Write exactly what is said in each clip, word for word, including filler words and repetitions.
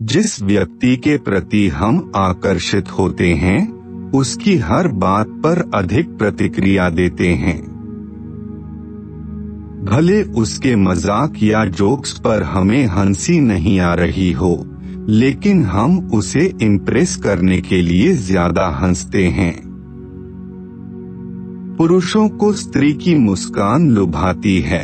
जिस व्यक्ति के प्रति हम आकर्षित होते हैं उसकी हर बात पर अधिक प्रतिक्रिया देते हैं। भले उसके मजाक या जोक्स पर हमें हंसी नहीं आ रही हो, लेकिन हम उसे इम्प्रेस करने के लिए ज्यादा हंसते हैं। पुरुषों को स्त्री की मुस्कान लुभाती है।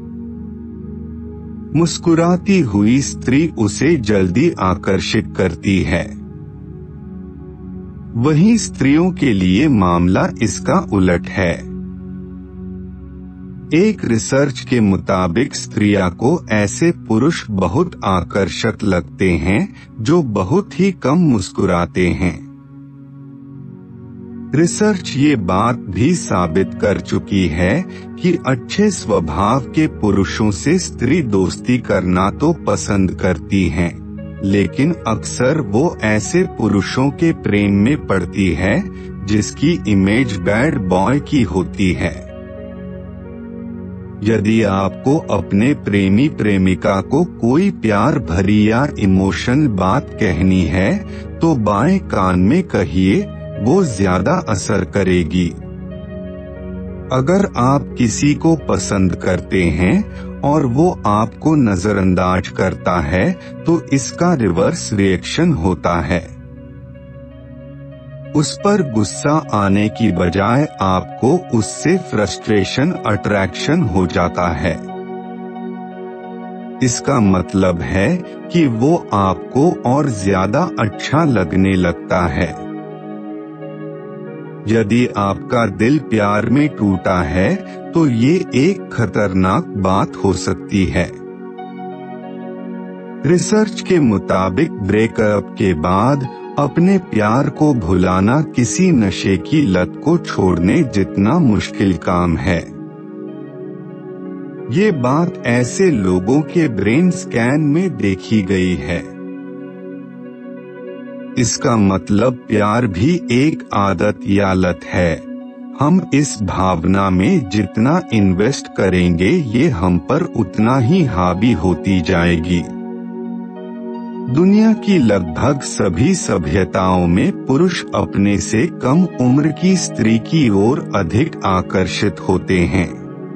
मुस्कुराती हुई स्त्री उसे जल्दी आकर्षित करती है। वहीं स्त्रियों के लिए मामला इसका उलट है। एक रिसर्च के मुताबिक स्त्रियां को ऐसे पुरुष बहुत आकर्षक लगते हैं जो बहुत ही कम मुस्कुराते हैं। रिसर्च ये बात भी साबित कर चुकी है कि अच्छे स्वभाव के पुरुषों से स्त्री दोस्ती करना तो पसंद करती हैं, लेकिन अक्सर वो ऐसे पुरुषों के प्रेम में पड़ती है जिसकी इमेज बैड बॉय की होती है। यदि आपको अपने प्रेमी प्रेमिका को कोई प्यार भरी या इमोशनल बात कहनी है तो बाएं कान में कहिए, वो ज्यादा असर करेगी। अगर आप किसी को पसंद करते हैं और वो आपको नजरअंदाज करता है तो इसका रिवर्स रिएक्शन होता है। उस पर गुस्सा आने की बजाय आपको उससे फ्रस्ट्रेशन अट्रैक्शन हो जाता है। इसका मतलब है कि वो आपको और ज्यादा अच्छा लगने लगता है। यदि आपका दिल प्यार में टूटा है तो ये एक खतरनाक बात हो सकती है। रिसर्च के मुताबिक ब्रेकअप के बाद अपने प्यार को भुलाना किसी नशे की लत को छोड़ने जितना मुश्किल काम है। ये बात ऐसे लोगों के ब्रेन स्कैन में देखी गई है। इसका मतलब प्यार भी एक आदत या लत है। हम इस भावना में जितना इन्वेस्ट करेंगे ये हम पर उतना ही हावी होती जाएगी। दुनिया की लगभग सभी सभ्यताओं में पुरुष अपने से कम उम्र की स्त्री की ओर अधिक आकर्षित होते हैं।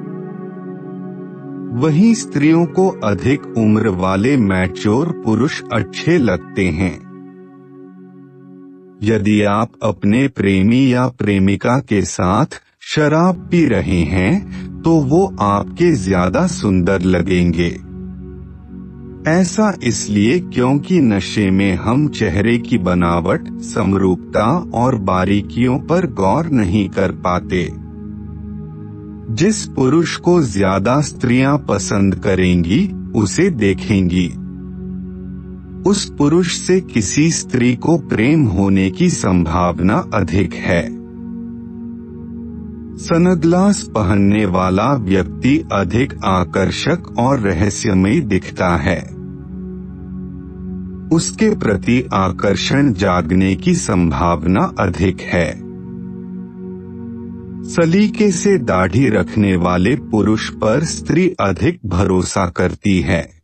वहीं स्त्रियों को अधिक उम्र वाले मैच्योर पुरुष अच्छे लगते हैं। यदि आप अपने प्रेमी या प्रेमिका के साथ शराब पी रहे हैं तो वो आपके ज्यादा सुंदर लगेंगे। ऐसा इसलिए क्योंकि नशे में हम चेहरे की बनावट, समरूपता और बारीकियों पर गौर नहीं कर पाते। जिस पुरुष को ज्यादा स्त्रियां पसंद करेंगी उसे देखेंगी। उस पुरुष से किसी स्त्री को प्रेम होने की संभावना अधिक है। सनग्लास पहनने वाला व्यक्ति अधिक आकर्षक और रहस्यमयी दिखता है। उसके प्रति आकर्षण जागने की संभावना अधिक है। सलीके से दाढ़ी रखने वाले पुरुष पर स्त्री अधिक भरोसा करती है।